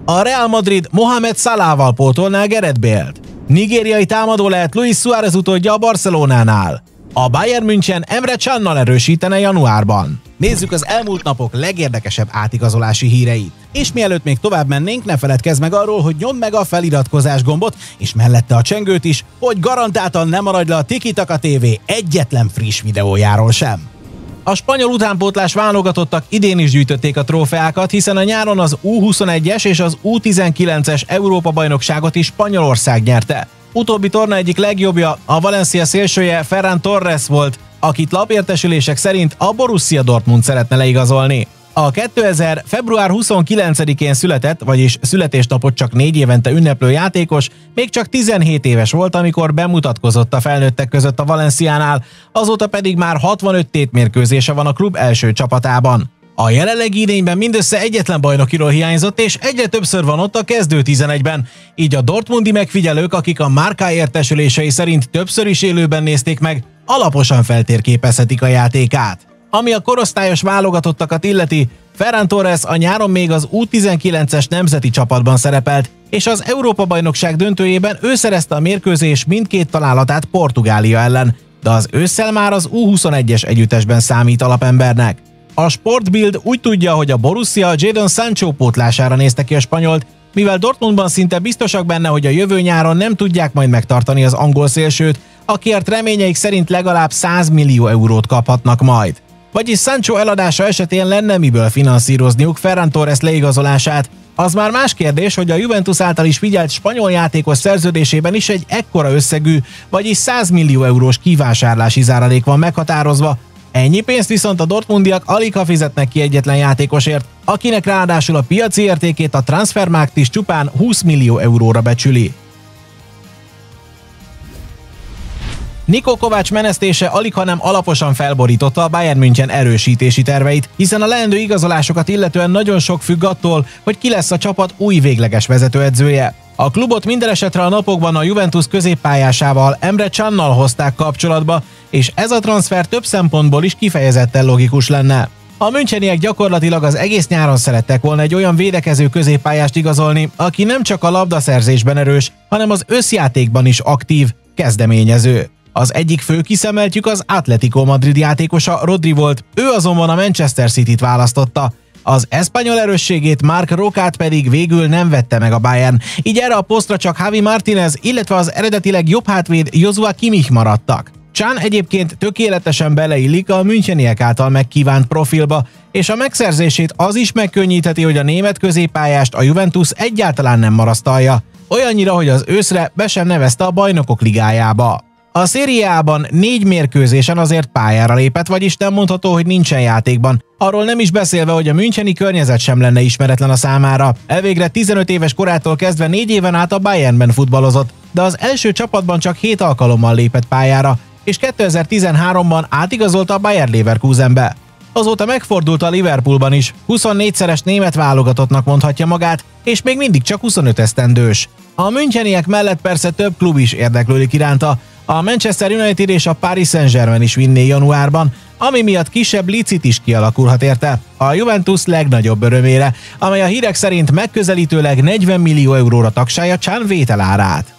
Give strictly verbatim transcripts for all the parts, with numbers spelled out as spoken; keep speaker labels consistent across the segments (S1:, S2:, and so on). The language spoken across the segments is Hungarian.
S1: A Real Madrid Mohamed Salahval pótolná Gareth Bale-t. Nigériai támadó lehet Luis Suárez utódja a Barcelonánál. A Bayern München Emre Cannal erősítene januárban. Nézzük az elmúlt napok legérdekesebb átigazolási híreit. És mielőtt még tovább mennénk, ne feledkezz meg arról, hogy nyomd meg a feliratkozás gombot, és mellette a csengőt is, hogy garantáltan ne maradj le a Tiki Taka té vé egyetlen friss videójáról sem. A spanyol utánpótlás válogatottak idén is gyűjtötték a trófeákat, hiszen a nyáron az U huszonegyes és az U tizenkilences Európa-bajnokságot is Spanyolország nyerte. Utóbbi torna egyik legjobbja a Valencia szélsője Ferran Torres volt, akit lapértesülések szerint a Borussia Dortmund szeretne leigazolni. A kétezer február huszonkilencedikén született, vagyis születésnapot csak négy évente ünneplő játékos, még csak tizenhét éves volt, amikor bemutatkozott a felnőttek között a Valenciánál, azóta pedig már hatvanöt tétmérkőzése van a klub első csapatában. A jelenlegi idényben mindössze egyetlen bajnokiról hiányzott, és egyre többször van ott a kezdő tizenegyben, így a dortmundi megfigyelők, akik a Marca értesülései szerint többször is élőben nézték meg, alaposan feltérképezhetik a játékát. Ami a korosztályos válogatottakat illeti, Ferran Torres a nyáron még az U tizenkilences nemzeti csapatban szerepelt, és az Európa-bajnokság döntőjében ő szerezte a mérkőzés mindkét találatát Portugália ellen, de az ősszel már az U huszonegyes együttesben számít alapembernek. A Sportbild úgy tudja, hogy a Borussia Jadon Sancho pótlására nézte ki a spanyolt, mivel Dortmundban szinte biztosak benne, hogy a jövő nyáron nem tudják majd megtartani az angol szélsőt, akiért reményeik szerint legalább száz millió eurót kaphatnak majd. Vagyis Sancho eladása esetén lenne miből finanszírozniuk Ferran Torres leigazolását. Az már más kérdés, hogy a Juventus által is figyelt spanyol játékos szerződésében is egy ekkora összegű, vagyis száz millió eurós kivásárlási záradék van meghatározva. Ennyi pénzt viszont a dortmundiak aligha fizetnek ki egyetlen játékosért, akinek ráadásul a piaci értékét a Transfermarkt is csupán húsz millió euróra becsüli. Niko Kovács menesztése aligha nem alaposan felborította a Bayern München erősítési terveit, hiszen a leendő igazolásokat illetően nagyon sok függ attól, hogy ki lesz a csapat új végleges vezetőedzője. A klubot minden esetre a napokban a Juventus középpályásával, Emre Cannal hozták kapcsolatba, és ez a transfer több szempontból is kifejezetten logikus lenne. A müncheniek gyakorlatilag az egész nyáron szerettek volna egy olyan védekező középpályást igazolni, aki nem csak a labdaszerzésben erős, hanem az összjátékban is aktív, kezdeményező. Az egyik fő kiszemeltjük az Atlético Madrid játékosa Rodri volt, ő azonban a Manchester Cityt választotta. Az eszpanyol erősségét Marc Rocát pedig végül nem vette meg a Bayern, így erre a posztra csak Javi Martínez, illetve az eredetileg jobb hátvéd Joshua Kimmich maradtak. Can egyébként tökéletesen beleillik a müncheniek által megkívánt profilba, és a megszerzését az is megkönnyítheti, hogy a német középpályást a Juventus egyáltalán nem marasztalja, olyannyira, hogy az őszre be sem nevezte a Bajnokok Ligájába. A Szériában négy mérkőzésen azért pályára lépett, vagyis nem mondható, hogy nincsen játékban. Arról nem is beszélve, hogy a müncheni környezet sem lenne ismeretlen a számára. Elvégre tizenöt éves korától kezdve négy éven át a Bayernben futballozott, de az első csapatban csak hét alkalommal lépett pályára, és kétezer-tizenháromban átigazolta a Bayer Leverkusenbe. Azóta megfordult a Liverpoolban is, huszonnégyszeres német válogatottnak mondhatja magát, és még mindig csak huszonöt esztendős. A müncheniek mellett persze több klub is érdeklődik iránta, a Manchester United és a Paris Saint-Germain is vinné januárban, ami miatt kisebb licit is kialakulhat érte, a Juventus legnagyobb örömére, amely a hírek szerint megközelítőleg negyven millió euróra tagsálja Can vételárát.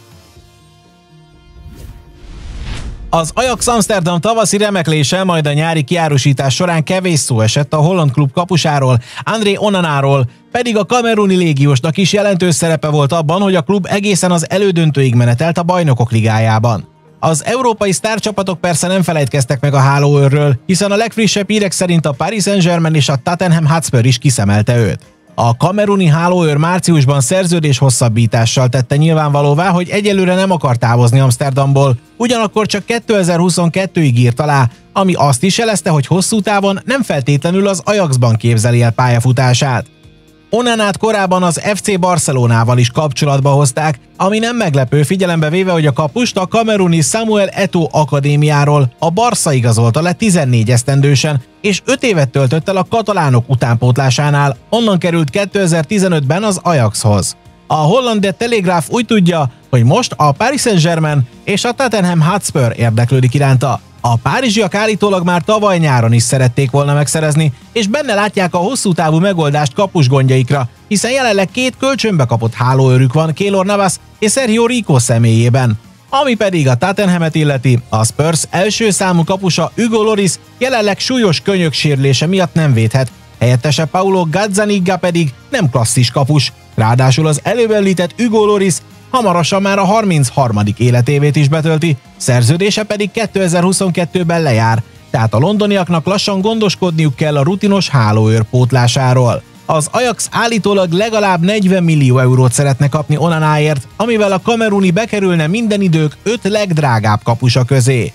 S1: Az Ajax Amsterdam tavaszi remeklése, majd a nyári kiárusítás során kevés szó esett a holland klub kapusáról, André Onanáról, pedig a kameruni légiósnak is jelentős szerepe volt abban, hogy a klub egészen az elődöntőig menetelt a Bajnokok Ligájában. Az európai sztárcsapatok persze nem felejtkeztek meg a hálóőrről, hiszen a legfrissebb hírek szerint a Paris Saint-Germain és a Tottenham Hotspur is kiszemelte őt. A kameruni hálóőr márciusban szerződés hosszabbítással tette nyilvánvalóvá, hogy egyelőre nem akar távozni Amsterdamból, ugyanakkor csak kétezer-huszonkettőig írt alá, ami azt is jelezte, hogy hosszú távon nem feltétlenül az Ajaxban képzeli el pályafutását. Onanát korábban az ef cé Barcelonával is kapcsolatba hozták, ami nem meglepő, figyelembe véve, hogy a kapust a kameruni Samuel Eto'o akadémiáról a Barca igazolta le tizennégy esztendősen, és öt évet töltött el a katalánok utánpótlásánál, onnan került kétezer-tizenötben az Ajaxhoz. A holland The Telegraph úgy tudja, hogy most a Paris Saint-Germain és a Tottenham Hotspur érdeklődik iránta. A párizsiak állítólag már tavaly nyáron is szerették volna megszerezni, és benne látják a hosszú távú megoldást kapus gondjaikra, hiszen jelenleg két kölcsönbe kapott hálóőrük van Keylor Navas és Sergio Rico személyében. Ami pedig a Tottenhamet illeti, a Spurs első számú kapusa Hugo Lloris jelenleg súlyos könyöksérülése miatt nem védhet, helyettese Paulo Gazzaniga pedig nem klasszis kapus, ráadásul az előbb említett Hugo Lloris hamarosan már a harmincharmadik életévét is betölti, szerződése pedig kétezer-huszonkettőben lejár, tehát a londoniaknak lassan gondoskodniuk kell a rutinos hálóőr pótlásáról. Az Ajax állítólag legalább negyven millió eurót szeretne kapni Onanáért, amivel a kameruni bekerülne minden idők öt legdrágább kapusa közé.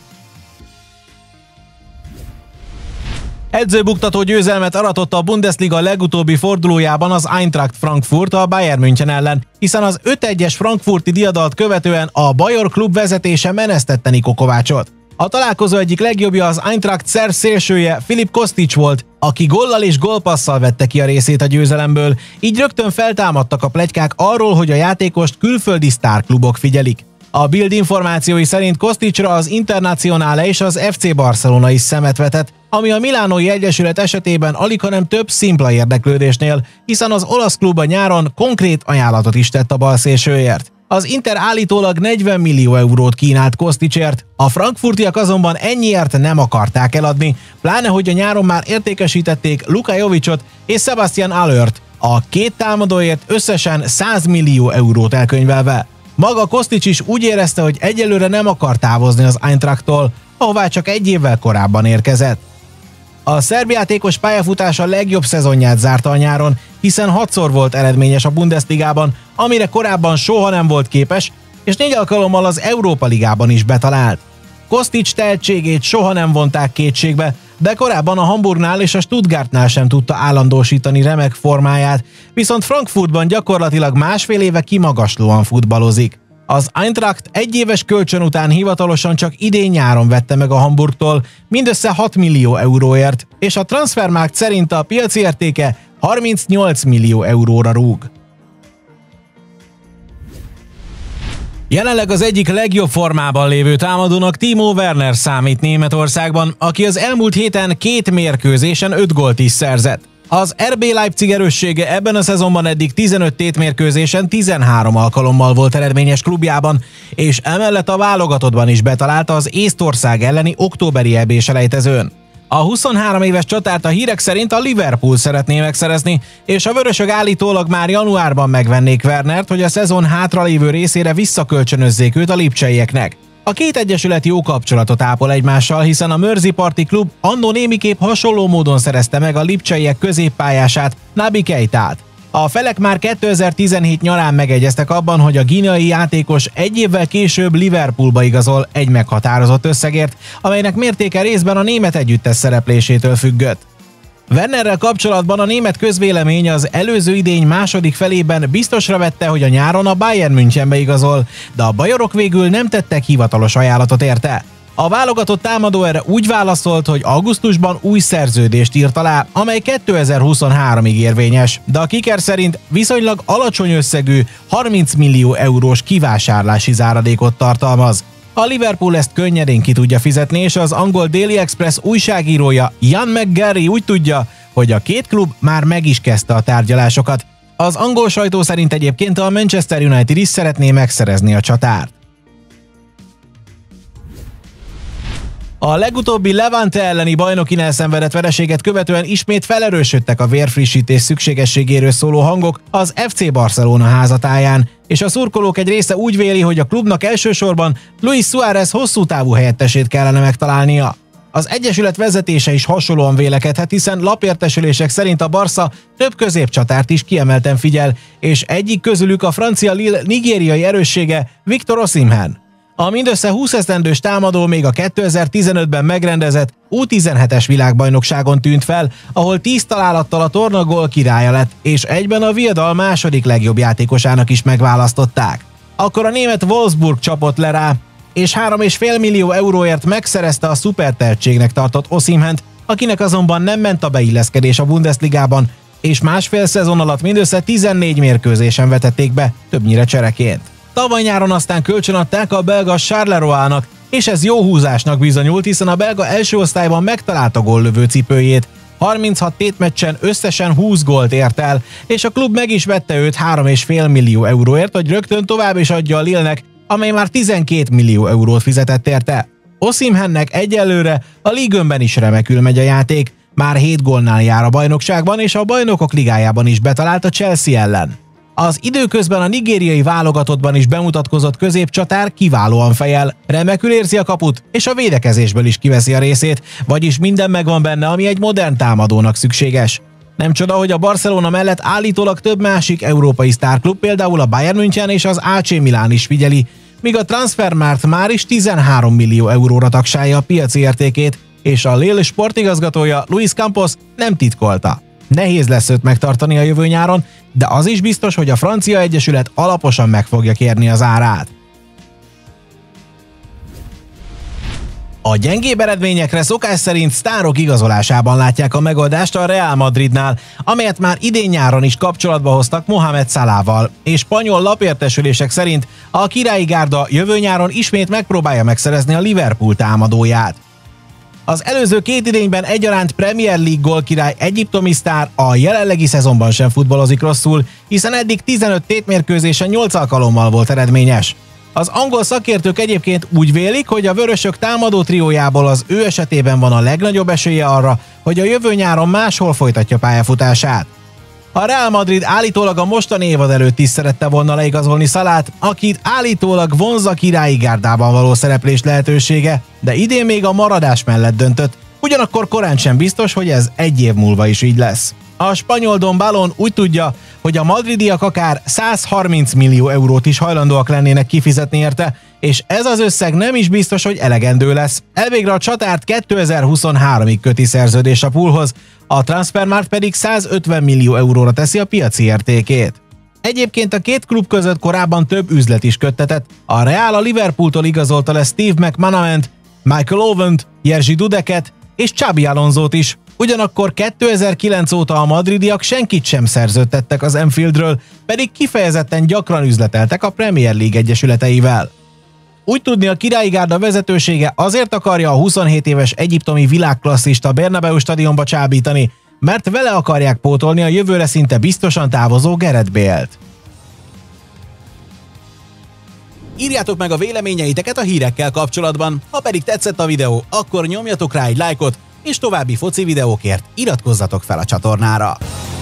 S1: Edzőbuktató győzelmet aratott a Bundesliga legutóbbi fordulójában az Eintracht Frankfurt a Bayern München ellen, hiszen az öt egyes frankfurti diadalt követően a Bajor klub vezetése menesztette Niko Kovácsot. A találkozó egyik legjobbja az Eintracht szerb szélsője Filip Kostic volt, aki góllal és gólpasszal vette ki a részét a győzelemből, így rögtön feltámadtak a pletykák arról, hogy a játékost külföldi sztárklubok figyelik. A Bild információi szerint Kosticra az Internacionale és az ef cé Barcelona is szemet vetett, ami a Milánói Egyesület esetében alighanem több szimpla érdeklődésnél, hiszen az olasz klub a nyáron konkrét ajánlatot is tett a balszélsőért. Az Inter állítólag negyven millió eurót kínált Kosticért, a frankfurtiak azonban ennyiért nem akarták eladni, pláne hogy a nyáron már értékesítették Luka Jovicot és Sebastian Allert, a két támadóért összesen száz millió eurót elkönyvelve. Maga Kostic is úgy érezte, hogy egyelőre nem akar távozni az Eintrachttól, ahová csak egy évvel korábban érkezett. A szerb játékos pályafutása legjobb szezonját zárta a nyáron, hiszen hatszor volt eredményes a Bundesligában, amire korábban soha nem volt képes, és négy alkalommal az Európa Ligában is betalált. Kostic tehetségét soha nem vonták kétségbe, de korábban a Hamburgnál és a Stuttgartnál sem tudta állandósítani remek formáját, viszont Frankfurtban gyakorlatilag másfél éve kimagaslóan futballozik. Az Eintracht egyéves kölcsön után hivatalosan csak idén nyáron vette meg a Hamburgtól mindössze hat millió euróért, és a Transfermarkt szerint a piaci értéke harmincnyolc millió euróra rúg. Jelenleg az egyik legjobb formában lévő támadónak Timo Werner számít Németországban, aki az elmúlt héten két mérkőzésen öt gólt is szerzett. Az er bé Leipzig erőssége ebben a szezonban eddig tizenöt tétmérkőzésen tizenhárom alkalommal volt eredményes klubjában, és emellett a válogatottban is betalálta az Észtország elleni októberi é bé-selejtezőn. A huszonhárom éves csatárt a hírek szerint a Liverpool szeretné megszerezni, és a vörösök állítólag már januárban megvennék Wernert, hogy a szezon hátralévő részére visszakölcsönözzék őt a lipcseieknek. A két egyesület jó kapcsolatot ápol egymással, hiszen a Mersey-parti klub annó némiképp hasonló módon szerezte meg a lipcseiek középpályását, Naby Keitát. A felek már kétezer-tizenhét nyarán megegyeztek abban, hogy a guineai játékos egy évvel később Liverpoolba igazol egy meghatározott összegért, amelynek mértéke részben a német együttes szereplésétől függött. Wernerrel kapcsolatban a német közvélemény az előző idény második felében biztosra vette, hogy a nyáron a Bayern Münchenbe igazol, de a bajorok végül nem tettek hivatalos ajánlatot érte. A válogatott támadó erre úgy válaszolt, hogy augusztusban új szerződést írt alá, amely kétezer-huszonháromig érvényes, de a Kicker szerint viszonylag alacsony összegű harminc millió eurós kivásárlási záradékot tartalmaz. A Liverpool ezt könnyedén ki tudja fizetni, és az angol Daily Express újságírója Ian McGarry úgy tudja, hogy a két klub már meg is kezdte a tárgyalásokat. Az angol sajtó szerint egyébként a Manchester United is szeretné megszerezni a csatárt. A legutóbbi Levante elleni bajnokin elszenvedett vereséget követően ismét felerősödtek a vérfrissítés szükségességéről szóló hangok az ef cé Barcelona házatáján, és a szurkolók egy része úgy véli, hogy a klubnak elsősorban Luis Suárez hosszú távú helyettesét kellene megtalálnia. Az egyesület vezetése is hasonlóan vélekedhet, hiszen lapértesülések szerint a Barca több középcsatárt is kiemelten figyel, és egyik közülük a francia Lille nigériai erőssége Victor Osimhen. A mindössze húsz esztendős támadó még a kétezer-tizenötben megrendezett U tizenhetes világbajnokságon tűnt fel, ahol tíz találattal a torna gól királya lett, és egyben a viadal második legjobb játékosának is megválasztották. Akkor a német Wolfsburg csapott le rá, és három egész öt millió euróért megszerezte a szupertehetségnek tartott Osimhent, akinek azonban nem ment a beilleszkedés a Bundesligában, és másfél szezon alatt mindössze tizennégy mérkőzésen vetették be, többnyire csereként. Tavaly nyáron aztán kölcsönadták a belga Charleroi-nak, és ez jó húzásnak bizonyult, hiszen a belga első osztályban megtalálta góllövő cipőjét. harminchat tétmeccsen összesen húsz gólt ért el, és a klub meg is vette őt három egész öt millió euróért, hogy rögtön tovább is adja a Lille-nek, amely már tizenkét millió eurót fizetett érte. Osimhennek egyelőre a Ligue egyben is remekül megy a játék, már hét gólnál jár a bajnokságban, és a Bajnokok Ligájában is betalált a Chelsea ellen. Az időközben a nigériai válogatottban is bemutatkozott középcsatár kiválóan fejel, remekül érzi a kaput, és a védekezésből is kiveszi a részét, vagyis minden megvan benne, ami egy modern támadónak szükséges. Nem csoda, hogy a Barcelona mellett állítólag több másik európai sztárklub, például a Bayern München és az á cé Milán is figyeli, míg a Transfermarkt már is tizenhárom millió euróra tagsálja a piaci értékét, és a Lille sportigazgatója Luis Campos nem titkolta. Nehéz lesz őt megtartani a jövő nyáron, de az is biztos, hogy a francia egyesület alaposan meg fogja kérni az árát. A gyengébb eredményekre szokás szerint sztárok igazolásában látják a megoldást a Real Madridnál, amelyet már idén nyáron is kapcsolatba hoztak Mohamed Salahval, és spanyol lapértesülések szerint a királyi gárda jövő nyáron ismét megpróbálja megszerezni a Liverpool támadóját. Az előző két idényben egyaránt Premier League gólkirály egyiptomi sztár a jelenlegi szezonban sem futballozik rosszul, hiszen eddig tizenöt tétmérkőzésen nyolc alkalommal volt eredményes. Az angol szakértők egyébként úgy vélik, hogy a vörösök támadó triójából az ő esetében van a legnagyobb esélye arra, hogy a jövő nyáron máshol folytatja pályafutását. A Real Madrid állítólag a mostani évad előtt is szerette volna leigazolni Salát, akit állítólag vonz a királyi gárdában való szereplés lehetősége, de idén még a maradás mellett döntött, ugyanakkor korán sem biztos, hogy ez egy év múlva is így lesz. A spanyol Don Balón úgy tudja, hogy a madridiak akár százharminc millió eurót is hajlandóak lennének kifizetni érte, és ez az összeg nem is biztos, hogy elegendő lesz. Elvégre a csatárt kétezer-huszonháromig köti szerződés a Poolhoz, a Transfermarkt pedig százötven millió euróra teszi a piaci értékét. Egyébként a két klub között korábban több üzlet is köttetett, a Real a Liverpooltól igazolta le Steve McManamant, Michael Owent, Jerzy Dudeket és Xabi Alonsót is. Ugyanakkor kétezer-kilenc óta a madridiak senkit sem szerződtettek az Anfieldről, pedig kifejezetten gyakran üzleteltek a Premier League egyesületeivel. Úgy tudni, a királyi gárda vezetősége azért akarja a huszonhét éves egyiptomi világklasszista Bernabeu stadionba csábítani, mert vele akarják pótolni a jövőre szinte biztosan távozó Gareth Bale-t. Írjátok meg a véleményeiteket a hírekkel kapcsolatban, ha pedig tetszett a videó, akkor nyomjatok rá egy lájkot, és további foci videókért iratkozzatok fel a csatornára.